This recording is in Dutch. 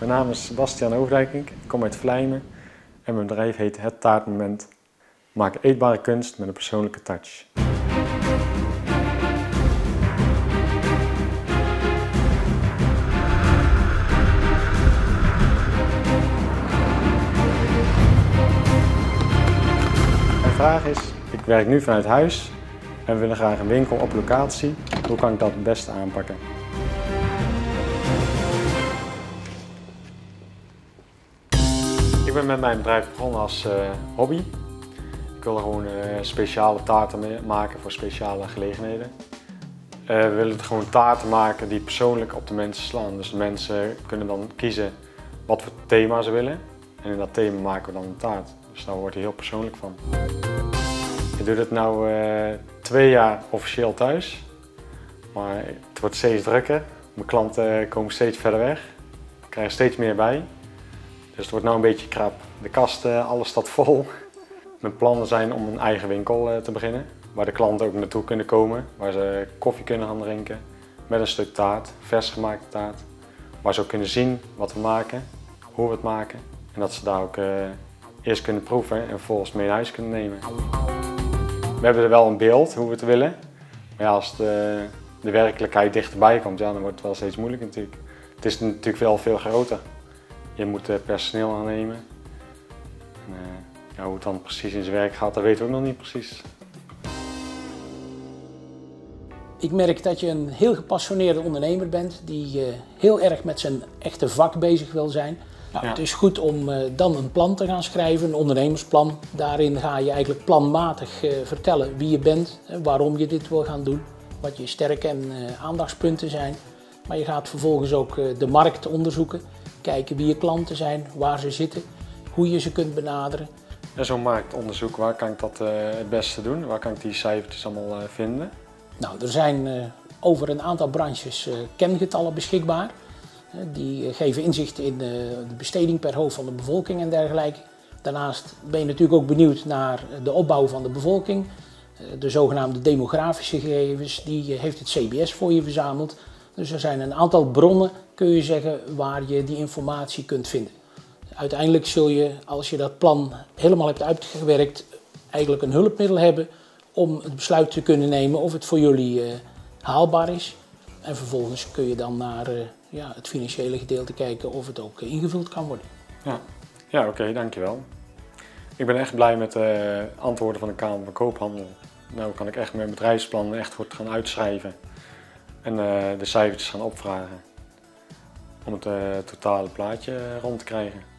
Mijn naam is Bastiaan Overdijking, ik kom uit Vlijmen en mijn bedrijf heet Het Taartmoment. We maken eetbare kunst met een persoonlijke touch. Mijn vraag is, ik werk nu vanuit huis en we willen graag een winkel op locatie. Hoe kan ik dat het beste aanpakken? Ik ben met mijn bedrijf begonnen als hobby. Ik wilde gewoon speciale taarten maken voor speciale gelegenheden. We willen gewoon taarten maken die persoonlijk op de mensen slaan. Dus de mensen kunnen dan kiezen wat voor thema ze willen. En in dat thema maken we dan een taart. Dus daar wordt hij heel persoonlijk van. Ik doe dit nu 2 jaar officieel thuis. Maar het wordt steeds drukker. Mijn klanten komen steeds verder weg. Ik krijg er steeds meer bij. Dus het wordt nu een beetje krap. De kasten, alles staat vol. Mijn plannen zijn om een eigen winkel te beginnen. Waar de klanten ook naartoe kunnen komen. Waar ze koffie kunnen gaan drinken. Met een stuk taart, vers gemaakte taart. Waar ze ook kunnen zien wat we maken, hoe we het maken. En dat ze daar ook eerst kunnen proeven en vervolgens mee naar huis kunnen nemen. We hebben er wel een beeld hoe we het willen. Maar ja, als de werkelijkheid dichterbij komt, ja, dan wordt het wel steeds moeilijker natuurlijk. Het is natuurlijk wel veel groter. Je moet personeel aannemen. En, ja, hoe het dan precies in zijn werk gaat, dat weten we ook nog niet precies. Ik merk dat je een heel gepassioneerde ondernemer bent die heel erg met zijn echte vak bezig wil zijn. Nou, ja. Het is goed om dan een plan te gaan schrijven, een ondernemersplan. Daarin ga je eigenlijk planmatig vertellen wie je bent, waarom je dit wil gaan doen, wat je sterke en aandachtspunten zijn. Maar je gaat vervolgens ook de markt onderzoeken, kijken wie je klanten zijn, waar ze zitten, hoe je ze kunt benaderen. En zo'n marktonderzoek, waar kan ik dat het beste doen? Waar kan ik die cijfertjes allemaal vinden? Nou, er zijn over een aantal branches kengetallen beschikbaar. Die geven inzicht in de besteding per hoofd van de bevolking en dergelijke. Daarnaast ben je natuurlijk ook benieuwd naar de opbouw van de bevolking. De zogenaamde demografische gegevens, die heeft het CBS voor je verzameld. Dus er zijn een aantal bronnen, kun je zeggen, waar je die informatie kunt vinden. Uiteindelijk zul je, als je dat plan helemaal hebt uitgewerkt, eigenlijk een hulpmiddel hebben om het besluit te kunnen nemen of het voor jullie haalbaar is. En vervolgens kun je dan naar het financiële gedeelte kijken of het ook ingevuld kan worden. Ja, oké, dankjewel. Ik ben echt blij met de antwoorden van de Kamer van Koophandel. Nou kan ik echt mijn bedrijfsplan echt goed gaan uitschrijven en de cijfertjes gaan opvragen om het totale plaatje rond te krijgen.